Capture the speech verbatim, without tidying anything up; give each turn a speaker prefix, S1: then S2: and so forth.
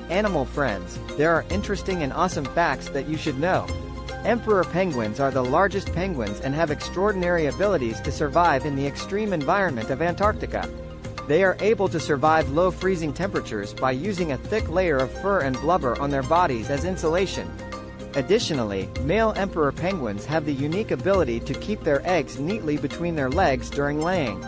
S1: Animal friends, there are interesting and awesome facts that you should know. Emperor penguins are the largest penguins and have extraordinary abilities to survive in the extreme environment of Antarctica. They are able to survive low freezing temperatures by using a thick layer of fur and blubber on their bodies as insulation. Additionally, male emperor penguins have the unique ability to keep their eggs neatly between their legs during laying.